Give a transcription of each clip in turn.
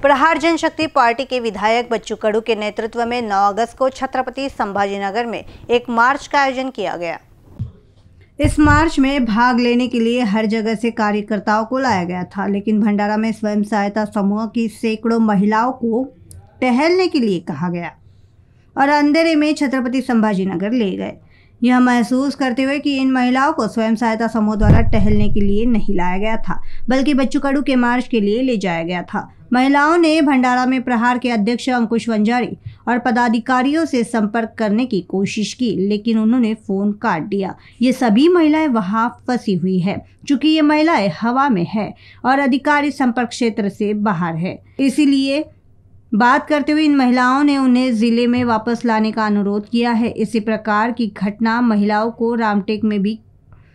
प्रहार जनशक्ति party के विधायक बच्चू कडू के नेतृत्व में 9 अगस्त को छत्रपति संभाजीनगर में एक मार्च का आयोजन किया गया। इस मार्च में भाग लेने के लिए हर जगह से कार्यकर्ताओं को लाया गया था, लेकिन भंडारा में स्वयं सहायता समूह की सैकड़ों महिलाओं को टहलने के लिए कहा गया और अंधेरे में छत्रपति संभाजीनगर ले गए, यह महसूस करते हुए कि इन महिलाओं को स्वयं सहायता समूह द्वारा टहलने के लिए नहीं लाया गया था, बल्कि बच्चू कडू के मार्च के लिए ले जाया गया था। महिलाओं ने भंडारा में प्रहार के अध्यक्ष अंकुश वंजारी और पदाधिकारियों से संपर्क करने की कोशिश की, लेकिन उन्होंने फोन काट दिया। ये सभी महिलाएं वहां फंसी हुई है, चूंकि ये महिलाएं हवा में है और अधिकारी संपर्क क्षेत्र से बाहर है। इसीलिए बात करते हुए इन महिलाओं ने उन्हें जिले में वापस लाने का अनुरोध किया है। इसी प्रकार की घटना महिलाओं को रामटेक में भी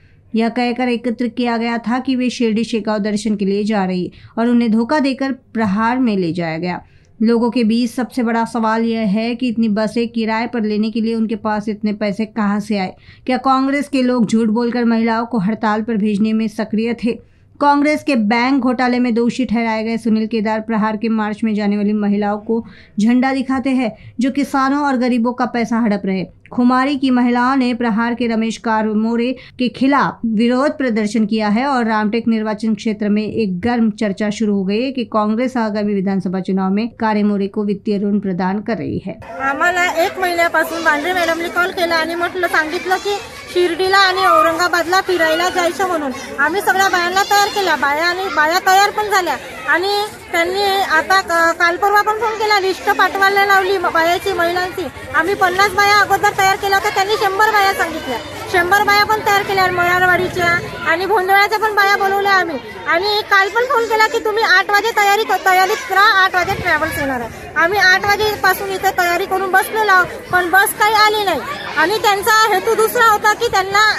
यह कहकर एकत्र किया गया था कि वे शिरडी शेगांव दर्शन के लिए जा रही और उन्हें धोखा देकर प्रहार में ले जाया गया। लोगों के बीच सबसे बड़ा सवाल यह है कि इतनी बसें किराए पर लेने के लिए उनके पास इतने पैसे कहां से आए? क्या कांग्रेस के लोग झूठ बोलकर महिलाओं को हड़ताल पर भेजने में सक्रिय थे? कांग्रेस के बैंक घोटाले में दोषी ठहराए गए सुनील केदार प्रहार के मार्च में जाने वाली महिलाओं को झंडा दिखाते हैं, जो किसानों और गरीबों का पैसा हड़प रहे। खुमारी की महिलाओं ने प्रहार के रमेश कारमोरे के खिलाफ विरोध प्रदर्शन किया है और रामटेक निर्वाचन क्षेत्र में एक गर्म चर्चा शुरू हो गई है कि कांग्रेस आगामी विधानसभा चुनाव में कारमोरे को वित्तीय ऋण प्रदान कर रही है। आम्हाला 1 महिन्यापासून वांद्रे मॅडमने कॉल केला आणि सांगितलं की शिर्डीला आणि औरंगाबादला फिरायला जायचं म्हणून आम्ही सगळ्या बायांना तयार केल्या। बाया तयार पण झाल्या आणि त्यांनी आता काल परवा पण फोन केला, लिस्ट पाठवायला लावली बायाची, महिलांची। आम्ही 50 बाया अगोदर तयार केल्या होत्या, त्यांनी 100 बाया सांगितल्या। 100 बाया पण तयार केल्या, मयारवाडीच्या आणि भोंदळ्याच्या पण बाया बोलवल्या आम्ही। आणि काल पण फोन केला की तुम्ही 8 वाजे तयारीत करा, 8 वाजे ट्रॅव्हल्स येणार आहे। आम्ही 8 वाजेपासून इथे तयारी करून बसलेलो, पण बस काही आली नाही आणि त्यांचा हेतू दुसरा होता की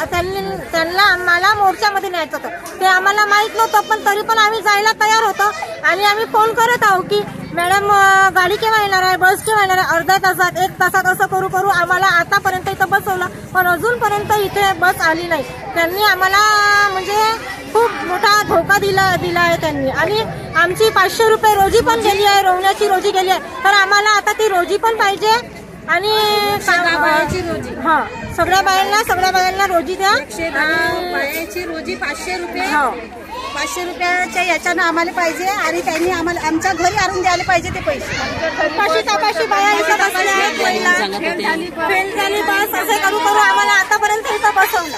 त्यांना आम्हाला मोर्चामध्ये न्यायचं होतं। ते आम्हाला माहित नव्हतं, पण तरी पण आम्ही जायला तयार होतो आणि आम्ही फोन करत आहोत की मॅडम गाडी केव्हा येणार आहे, बस केव्हा येणार आहे? अर्ध्या तासात, 1 तासात असं करू आम्हाला आतापर्यंत इथं बसवलं, पण अजूनपर्यंत इथे बस आली नाही। त्यांनी आम्हाला म्हणजे खूप मोठा धोका दिला आहे त्यांनी। आणि आमची 500 रुपये रोजी पण गेली आहे, रोवण्याची रोजी गेली आहे, तर आम्हाला आता ती रोजी पण पाहिजे आणि रोजी सगळ्या बायांना रोजी द्या। बायांची रोजी 500 रुपये, 500 रुपयाच्या याच्यानं आम्हाला पाहिजे आणि त्यांनी आम्हाला आमच्या घरी आणून द्यायला पाहिजे ते पैसे। पाशी बाया इथं बसल्या, फेल झाली बस, असे करू आम्हाला आतापर्यंत इथं बसवलं।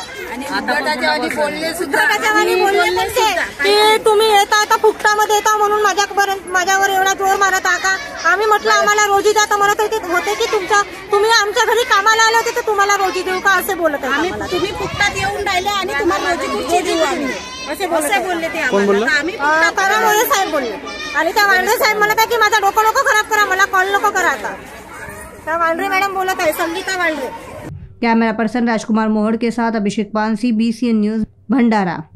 बोलले की तुम्ही येता आता फुकटामध्ये येता म्हणून माझ्यावर एवढा जोर मारत आहात का? आम्ही म्हटलं आम्हाला रोजी द्या, तर म्हणत होते की तुम्ही आमच्या घरी कामाला आले होते तर तुम्हाला रोजी देऊ का, असे बोलत आहे। तुम्ही फुकटात येऊन राहिले आणि तुम्हाला रोजी देऊ आम्ही, असे बोलले ते आम्हाला। आम्ही कारमोरे साहेब बोलले आणि त्या वांद्रे साहेब म्हणत आहे की माझा डोकं नको खराब करा, मला कॉल नको करा। आता त्या वांद्रे मॅडम बोलत आहे, संगीता वांद्रे। कैमरा पर्सन राजकुमार मोहड़ के साथ अभिषेक पानसी, BCN न्यूज भंडारा।